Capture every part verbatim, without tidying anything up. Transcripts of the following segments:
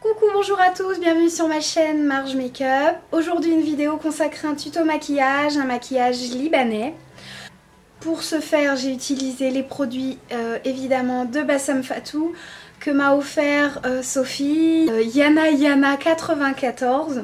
Coucou, bonjour à tous, bienvenue sur ma chaîne Marge Makeup. Aujourd'hui une vidéo consacrée à un tuto maquillage, un maquillage libanais. Pour ce faire, j'ai utilisé les produits euh, évidemment de Bassam Fatou que m'a offert euh, Sophie, euh, Yana Yana quatre-vingt-quatorze.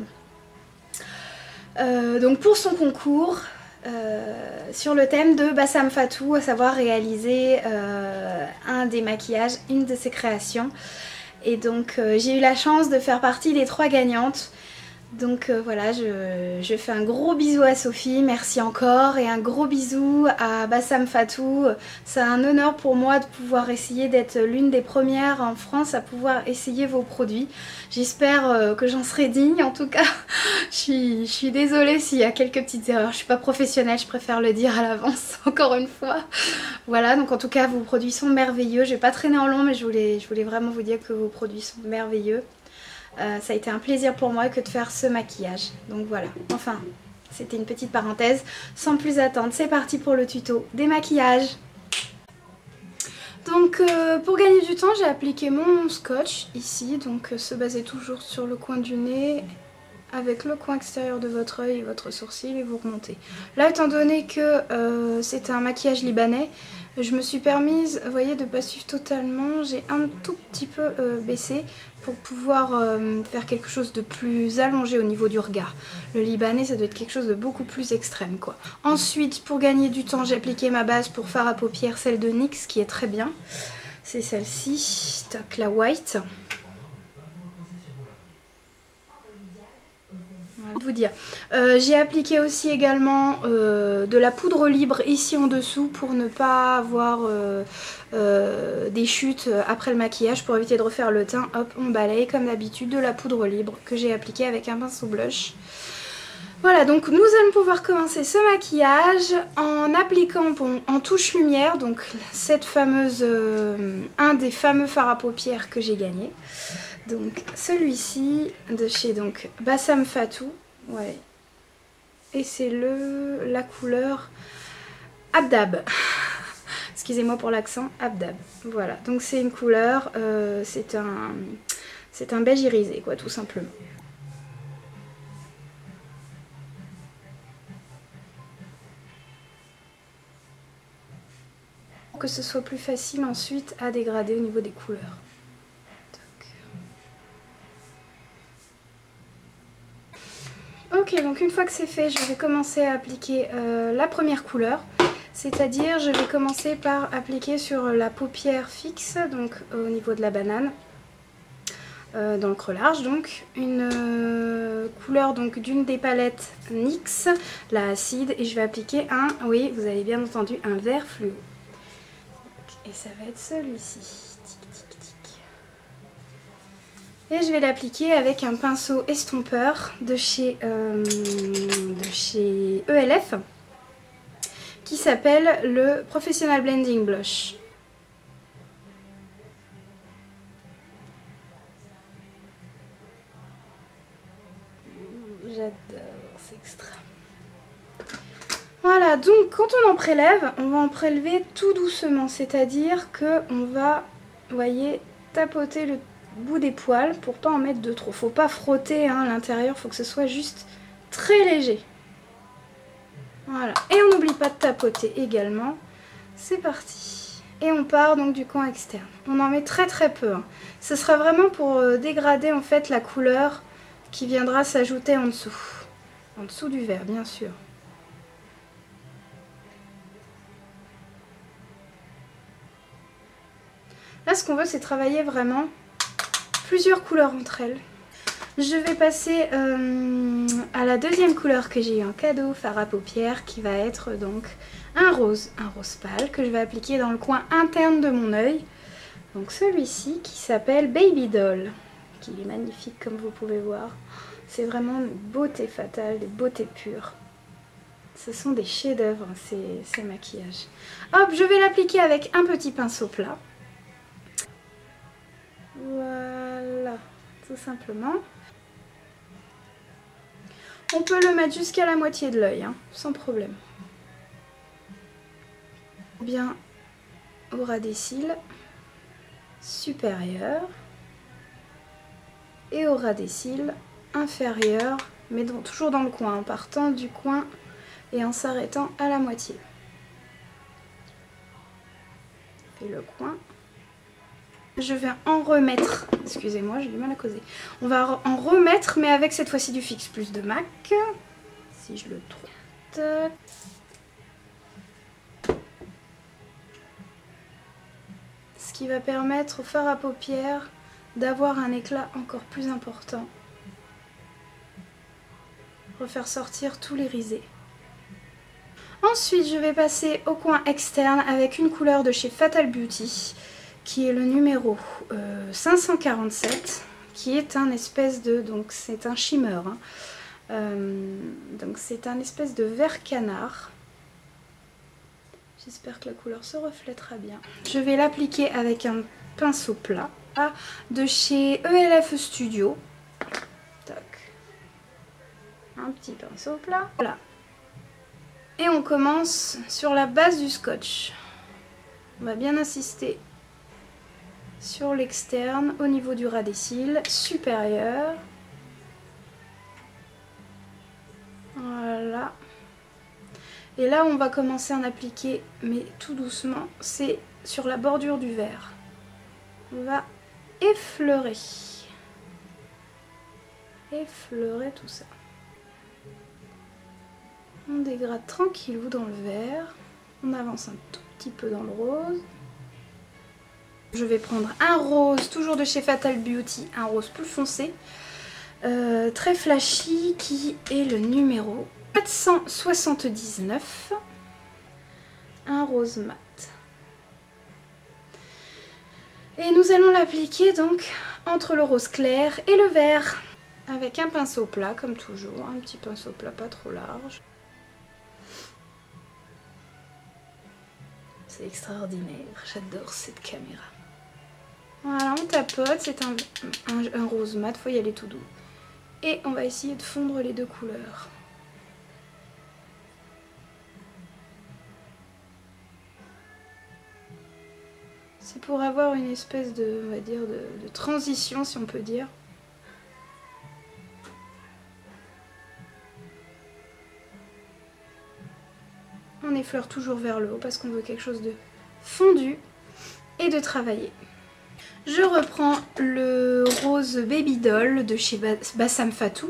Euh, donc pour son concours euh, sur le thème de Bassam Fatou, à savoir réaliser euh, un des maquillages, une de ses créations. Et donc euh, j'ai eu la chance de faire partie des trois gagnantes. Donc euh, voilà, je, je fais un gros bisou à Sophie, merci encore, et un gros bisou à Bassam Fatou. C'est un honneur pour moi de pouvoir essayer d'être l'une des premières en France à pouvoir essayer vos produits. J'espère euh, que j'en serai digne, en tout cas. je, suis, je suis désolée s'il y a quelques petites erreurs, je suis pas professionnelle, je préfère le dire à l'avance, encore une fois. Voilà, donc en tout cas vos produits sont merveilleux. Je vais pas traîner en long, mais je voulais, je voulais vraiment vous dire que vos produits sont merveilleux. Euh, ça a été un plaisir pour moi que de faire ce maquillage. Donc voilà, enfin, c'était une petite parenthèse. Sans plus attendre, c'est parti pour le tuto des maquillages. Donc euh, pour gagner du temps, j'ai appliqué mon scotch ici. Donc euh, se baser toujours sur le coin du nez, avec le coin extérieur de votre œil et votre sourcil, et vous remontez. Là, étant donné que euh, c'est un maquillage libanais, je me suis permise, vous voyez, de ne pas suivre totalement. J'ai un tout petit peu euh, baissé pour pouvoir euh, faire quelque chose de plus allongé au niveau du regard. Le libanais, ça doit être quelque chose de beaucoup plus extrême, quoi. Ensuite, pour gagner du temps, j'ai appliqué ma base pour fard à paupières, celle de N Y X, qui est très bien. C'est celle-ci, tac, la white. Vous dire. Euh, j'ai appliqué aussi également euh, de la poudre libre ici en dessous pour ne pas avoir euh, euh, des chutes après le maquillage, pour éviter de refaire le teint. Hop, on balaye comme d'habitude de la poudre libre que j'ai appliquée avec un pinceau blush. Voilà, donc nous allons pouvoir commencer ce maquillage en appliquant bon, en touche lumière, donc cette fameuse, euh, un des fameux fards à paupières que j'ai gagné. Donc celui-ci de chez donc Bassam Fatou, ouais, et c'est le la couleur Abdab. Excusez-moi pour l'accent, Abdab. Voilà, donc c'est une couleur, euh, c'est un c'est un beige irisé, quoi, tout simplement. Pour que ce soit plus facile ensuite à dégrader au niveau des couleurs. Ok, donc une fois que c'est fait, je vais commencer à appliquer euh, la première couleur. C'est-à-dire, je vais commencer par appliquer sur la paupière fixe, donc au niveau de la banane, euh, dans le creux large. Donc, une euh, couleur donc d'une des palettes N Y X, la acide, et je vais appliquer un, oui, vous avez bien entendu, un vert fluo. Et ça va être celui-ci. Et je vais l'appliquer avec un pinceau estompeur de chez, euh, de chez E L F qui s'appelle le Professional Blending Blush. J'adore, c'est extra. Voilà, donc quand on en prélève, on va en prélever tout doucement, c'est-à-dire qu'on va, vous voyez, tapoter le bout des poils pour pas en mettre de trop. Faut pas frotter hein, l'intérieur, faut que ce soit juste très léger. Voilà, et on n'oublie pas de tapoter également. C'est parti. Et on part donc du coin externe. On en met très très peu. Hein. Ce sera vraiment pour euh, dégrader en fait la couleur qui viendra s'ajouter en dessous. En dessous du vert, bien sûr. Là, ce qu'on veut, c'est travailler vraiment plusieurs couleurs entre elles. Je vais passer euh, à la deuxième couleur que j'ai eu en cadeau, fard à paupières, qui va être donc un rose, un rose pâle, que je vais appliquer dans le coin interne de mon œil. Donc celui-ci qui s'appelle Baby Doll, qui est magnifique comme vous pouvez voir. C'est vraiment une beauté fatale, des beautés pures. Ce sont des chefs-d'œuvre ces, ces maquillages. Hop, je vais l'appliquer avec un petit pinceau plat. Voilà, tout simplement. On peut le mettre jusqu'à la moitié de l'œil, hein, sans problème. Bien au ras des cils supérieurs. et au ras des cils inférieur, mais dans, toujours dans le coin, en partant du coin et en s'arrêtant à la moitié. Et le coin. Je vais en remettre, excusez-moi, j'ai du mal à causer. On va en remettre, mais avec cette fois-ci du Fix Plus de MAC, si je le trouve. Tac. Ce qui va permettre au fard à paupières d'avoir un éclat encore plus important. Refaire sortir tous les risés. Ensuite, je vais passer au coin externe avec une couleur de chez Fatal Beauty, qui est le numéro euh, cinq cent quarante-sept, qui est un espèce de, donc c'est un shimmer, hein. euh, donc c'est un espèce de vert canard. J'espère que la couleur se reflètera bien. Je vais l'appliquer avec un pinceau plat ah, de chez E L F Studio. Tac. Un petit pinceau plat. Voilà. Et on commence sur la base du scotch. On va bien insister sur l'externe, au niveau du ras des cils supérieur. Voilà. Et là, on va commencer à en appliquer, mais tout doucement, c'est sur la bordure du verre. On va effleurer. Effleurer tout ça. On dégrade tranquillou dans le verre. On avance un tout petit peu dans le rose. Je vais prendre un rose, toujours de chez Fatal Beauty, un rose plus foncé, euh, très flashy, qui est le numéro quatre cent soixante-dix-neuf. Un rose mat. Et nous allons l'appliquer donc entre le rose clair et le vert, avec un pinceau plat comme toujours, un petit pinceau plat pas trop large. C'est extraordinaire, j'adore cette caméra. Voilà, on tapote, c'est un, un, un rose mat, faut y aller tout doux. Et on va essayer de fondre les deux couleurs. C'est pour avoir une espèce de, on va dire, de, de transition, si on peut dire. On effleure toujours vers le haut parce qu'on veut quelque chose de fondu et de travaillé. Je reprends le rose Baby Doll de chez Bassam Fatou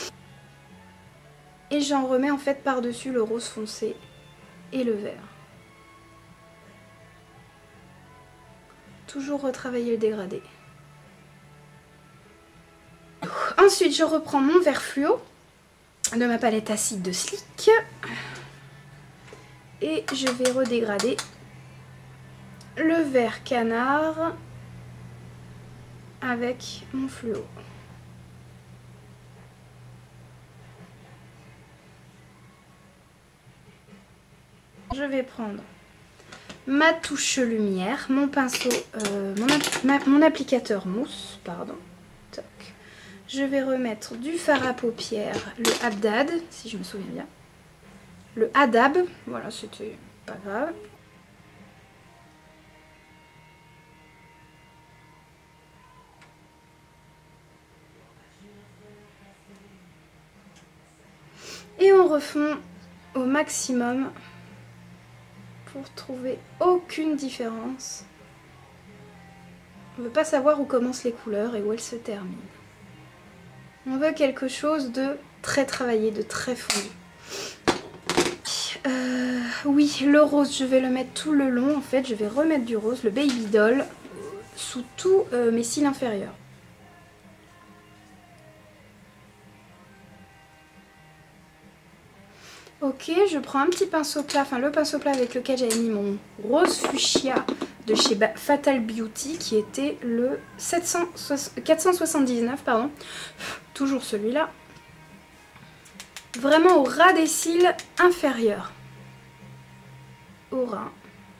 et j'en remets en fait par-dessus le rose foncé et le vert. Toujours retravailler le dégradé. Ensuite, je reprends mon vert fluo de ma palette acide de Sleek et je vais redégrader le vert canard avec mon fluo. Je vais prendre ma touche lumière, mon pinceau, euh, mon, ma, mon applicateur mousse, pardon. Toc. Je vais remettre du fard à paupières, le Haddad, si je me souviens bien. Le Hadab, voilà, c'était pas grave. Et on refond au maximum pour trouver aucune différence. On ne veut pas savoir où commencent les couleurs et où elles se terminent. On veut quelque chose de très travaillé, de très fondu. Euh, oui, le rose, je vais le mettre tout le long. En fait, je vais remettre du rose, le Baby Doll, sous tous euh, mes cils inférieurs. Ok, je prends un petit pinceau plat, enfin le pinceau plat avec lequel j'avais mis mon rose fuchsia de chez Fatal Beauty, qui était le quatre cent soixante-dix-neuf, pardon, toujours celui-là, vraiment au ras des cils inférieurs, au ras.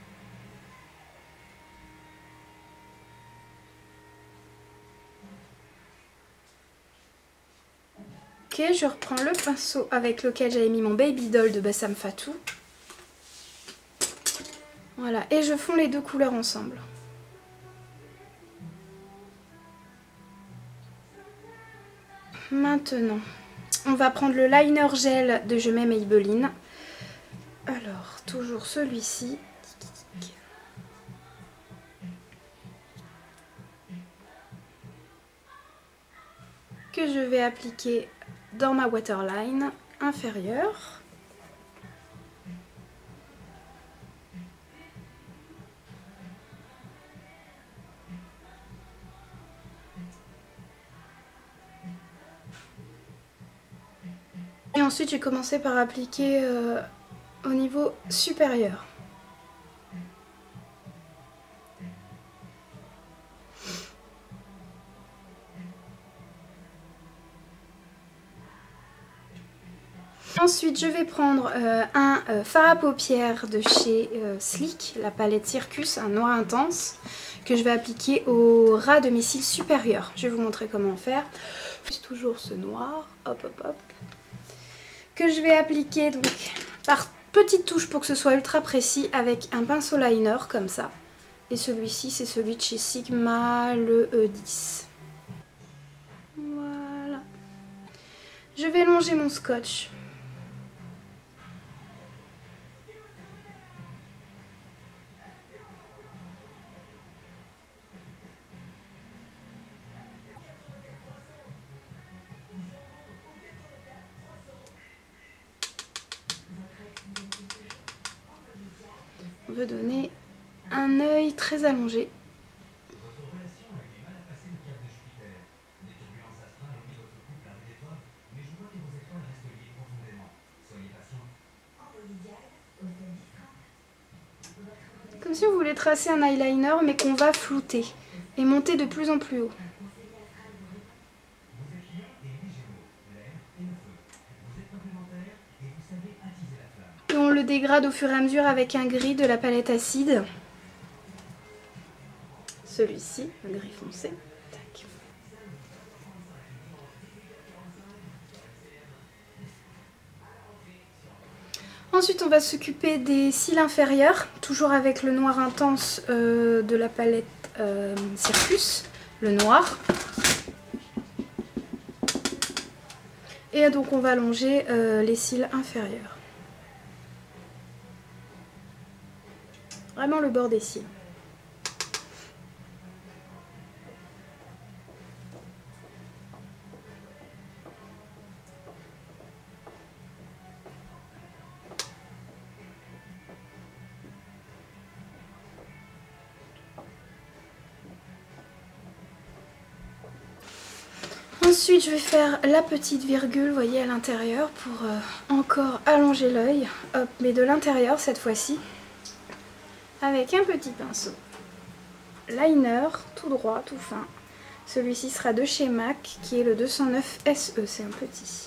Ok, je reprends le pinceau avec lequel j'avais mis mon Baby Doll de Bassam Fatou. Voilà, et je fonds les deux couleurs ensemble. Maintenant, on va prendre le liner gel de Je m'aime Maybelline. Alors, toujours celui-ci. Que je vais appliquer dans ma waterline inférieure. Et ensuite, j'ai commencé par appliquer euh, au niveau supérieur. Ensuite, je vais prendre euh, un euh, fard à paupières de chez euh, Sleek, la palette Circus, un noir intense, que je vais appliquer au ras de mes cils supérieurs. Je vais vous montrer comment faire. Juste toujours ce noir, hop hop hop, que je vais appliquer donc par petites touches pour que ce soit ultra précis avec un pinceau liner comme ça. Et celui-ci, c'est celui de chez Sigma, le E dix. Voilà. Je vais longer mon scotch. On veut donner un œil très allongé. Comme si on voulait tracer un eyeliner mais qu'on va flouter et monter de plus en plus haut. Et on le dégrade au fur et à mesure avec un gris de la palette acide. Celui-ci, le gris foncé. Tac. Ensuite, on va s'occuper des cils inférieurs, toujours avec le noir intense euh, de la palette euh, Circus, le noir. Et donc, on va allonger euh, les cils inférieurs. Vraiment le bord des cils. Ensuite, je vais faire la petite virgule, vous voyez, à l'intérieur pour euh, encore allonger l'œil. Hop, mais de l'intérieur cette fois-ci. Avec un petit pinceau. Liner, tout droit, tout fin. Celui-ci sera de chez MAC, qui est le deux cent neuf S E, c'est un petit.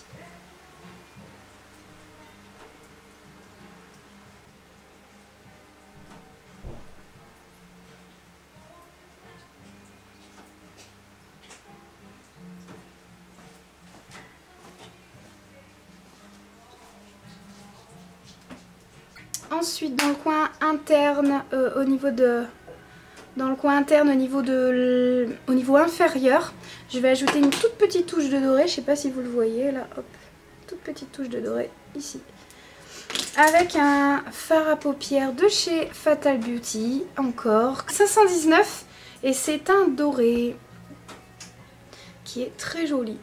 Ensuite, dans le coin interne, euh, au niveau de, dans le coin interne, au niveau de, au niveau inférieur, je vais ajouter une toute petite touche de doré. Je sais pas si vous le voyez là, hop, toute petite touche de doré ici, avec un fard à paupières de chez Fatal Beauty, encore cinq cent dix-neuf, et c'est un doré qui est très joli,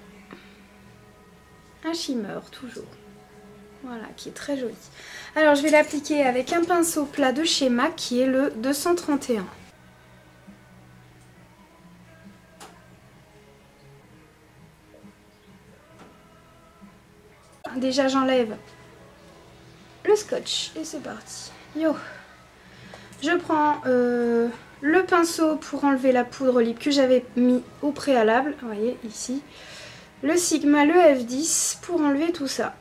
un shimmer toujours. Voilà, qui est très joli. Alors, je vais l'appliquer avec un pinceau plat de chez MAC, qui est le deux cent trente et un. Déjà, j'enlève le scotch et c'est parti. Yo. Je prends euh, le pinceau pour enlever la poudre lip que j'avais mis au préalable. Vous voyez, ici. Le Sigma, le F dix pour enlever tout ça.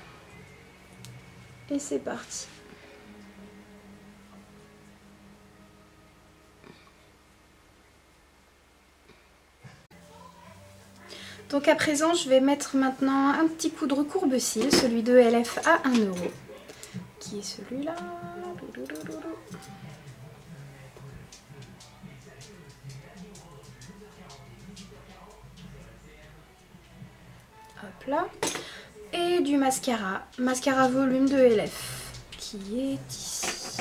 Et c'est parti. Donc à présent, je vais mettre maintenant un petit coup de recourbe-cils, celui de L F à un euro, qui est celui-là. plat. Et du mascara, mascara volume de L F, qui est ici.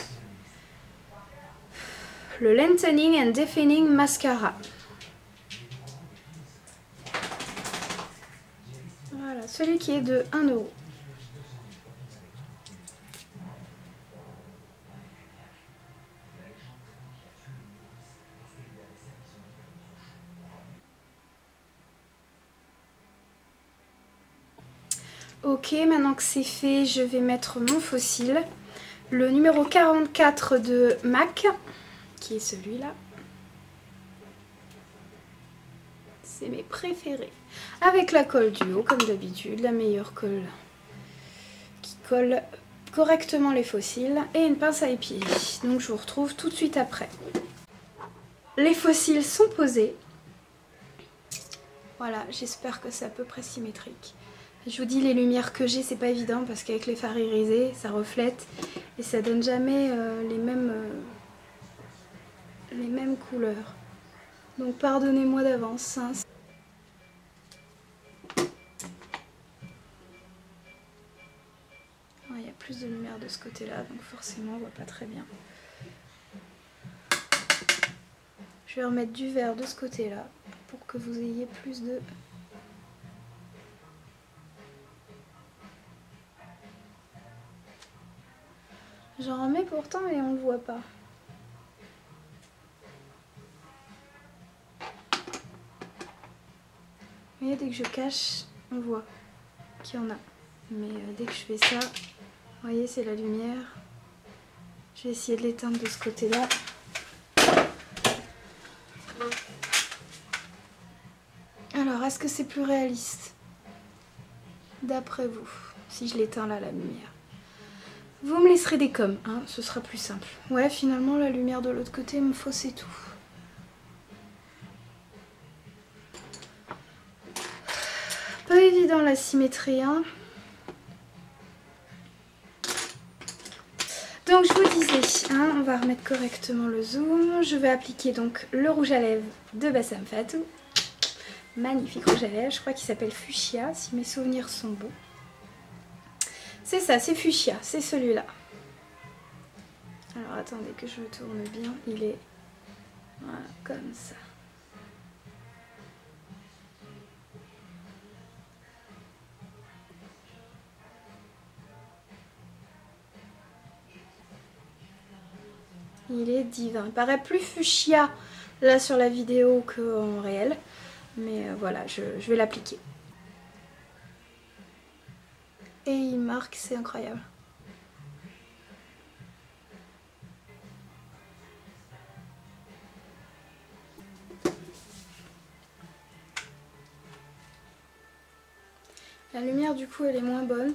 Le Lengthening and Defining Mascara. Voilà, celui qui est de un euro. Ok, maintenant que c'est fait, je vais mettre mon faux cil. Le numéro quarante-quatre de MAC, qui est celui-là. C'est mes préférés. Avec la colle du haut, comme d'habitude, la meilleure colle qui colle correctement les faux cils. Et une pince à épiler. Donc je vous retrouve tout de suite après. Les faux cils sont posés. Voilà, j'espère que c'est à peu près symétrique. Je vous dis, les lumières que j'ai, c'est pas évident parce qu'avec les fards irisés, ça reflète et ça donne jamais euh, les mêmes euh, les mêmes couleurs. Donc pardonnez-moi d'avance. Hein. Il y a plus de lumière de ce côté-là, donc forcément on voit pas très bien. Je vais remettre du vert de ce côté-là pour que vous ayez plus de... J'en remets pourtant et on le voit pas. Vous voyez, dès que je cache, on voit qu'il y en a. Mais euh, dès que je fais ça, vous voyez, c'est la lumière. Je vais essayer de l'éteindre de ce côté-là. Alors, est-ce que c'est plus réaliste? D'après vous, si je l'éteins là, la lumière. Vous me laisserez des coms, hein, ce sera plus simple. Ouais, finalement, la lumière de l'autre côté me faussait tout. Pas évident la symétrie, hein. Donc je vous disais, hein, on va remettre correctement le zoom. Je vais appliquer donc le rouge à lèvres de Bassam Fatou. Magnifique rouge à lèvres, je crois qu'il s'appelle Fuchsia, si mes souvenirs sont bons. C'est ça, c'est Fuchsia, c'est celui-là. Alors attendez que je le tourne bien, il est voilà, comme ça. Il est divin. Il paraît plus fuchsia là sur la vidéo qu'en réel. Mais euh, voilà, je, je vais l'appliquer. Et il marque, c'est incroyable. La lumière du coup elle est moins bonne.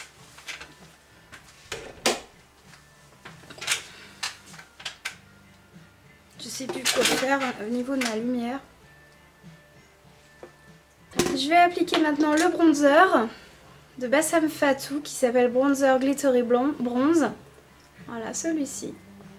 Je sais plus quoi faire au niveau de ma lumière. Je vais appliquer maintenant le bronzer de Bassam Fatou qui s'appelle Bronzer Glittery Bronze. Voilà, celui-ci.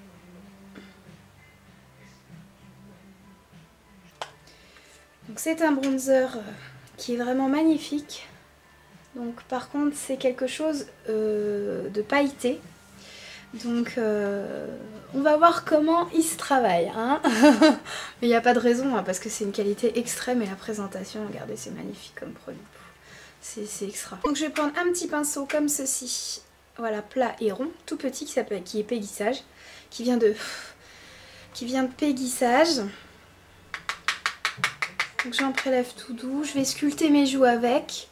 Donc c'est un bronzer qui est vraiment magnifique. Donc par contre c'est quelque chose euh, de pailleté. Donc euh, on va voir comment il se travaille. Hein. Mais il n'y a pas de raison hein, parce que c'est une qualité extrême et la présentation, regardez, c'est magnifique comme produit. C'est extra. Donc je vais prendre un petit pinceau comme ceci. Voilà, plat et rond, tout petit, qui s'appelle, qui est péguissage. Qui vient de, qui vient de péguissage. Donc j'en prélève tout doux. Je vais sculpter mes joues avec.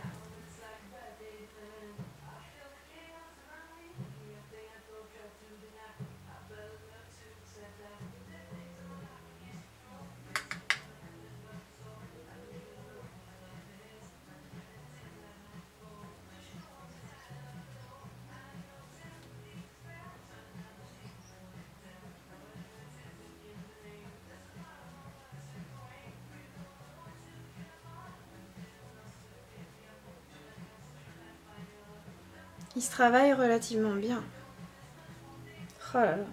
Il se travaille relativement bien. Oh là là.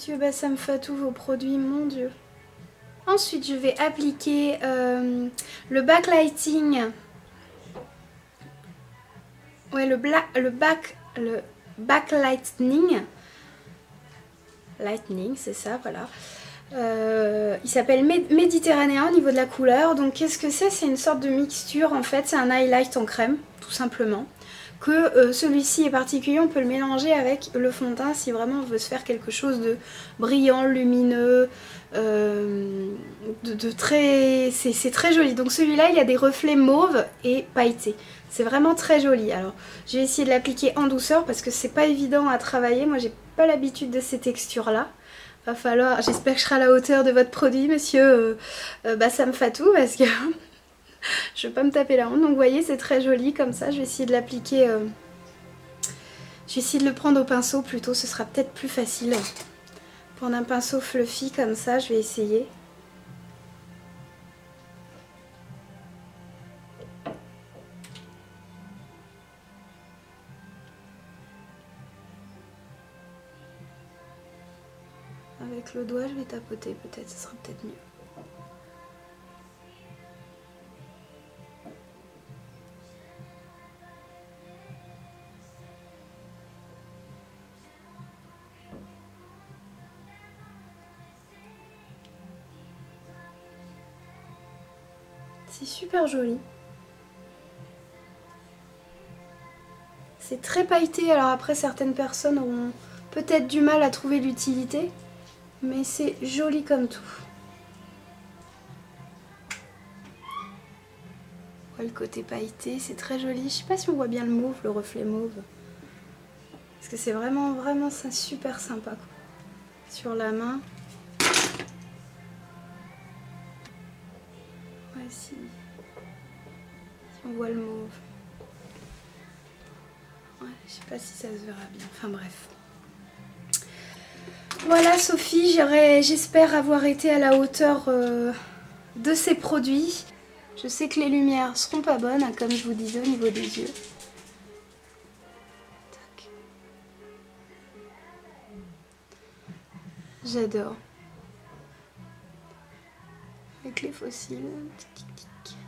Monsieur Bassam Fatou, vos produits, mon Dieu. Ensuite, je vais appliquer euh, le backlighting. Ouais, le, black, le, back, le backlightning. Lightning, c'est ça, voilà. Euh, il s'appelle Méditerranéen au niveau de la couleur. Donc, qu'est-ce que c'est? C'est une sorte de mixture, en fait. C'est un highlight en crème, tout simplement. Que euh, celui-ci est particulier, on peut le mélanger avec le fond de teint si vraiment on veut se faire quelque chose de brillant, lumineux, euh, de, de très... c'est très joli. Donc celui-là, il y a des reflets mauves et pailletés. C'est vraiment très joli. Alors, je vais essayer de l'appliquer en douceur parce que c'est pas évident à travailler. Moi, j'ai pas l'habitude de ces textures-là. Va falloir... J'espère que je serai à la hauteur de votre produit, monsieur euh, euh, Bassam Fatou, parce que... je vais pas me taper la honte. Donc vous voyez, c'est très joli comme ça. Je vais essayer de l'appliquer. Euh... Je vais essayer de le prendre au pinceau plutôt. Ce sera peut-être plus facile. Prendre un pinceau fluffy comme ça. Je vais essayer. Avec le doigt, je vais tapoter peut-être. Ce sera peut-être mieux. C'est super joli. C'est très pailleté, alors après certaines personnes auront peut-être du mal à trouver l'utilité, mais c'est joli comme tout. Ouais, le côté pailleté, c'est très joli. Je sais pas si on voit bien le mauve, le reflet mauve. Parce que c'est vraiment, vraiment super sympa quoi. Sur la main. Ouais, si, si on voit le mauve. Ouais, je sais pas si ça se verra bien. Enfin bref. Voilà Sophie, j'espère avoir été à la hauteur euh, de ces produits. Je sais que les lumières seront pas bonnes, hein, comme je vous disais au niveau des yeux. J'adore. Avec les fossiles. Tic, tic, tic.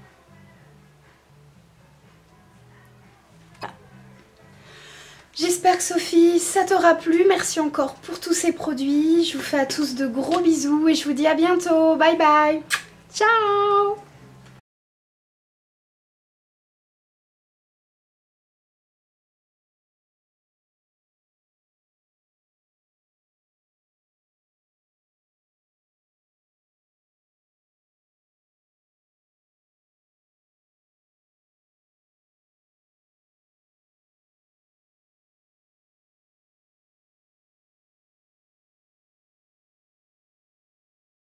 Ah. J'espère que Sophie, ça t'aura plu. Merci encore pour tous ces produits. Je vous fais à tous de gros bisous et je vous dis à bientôt. Bye bye. Ciao.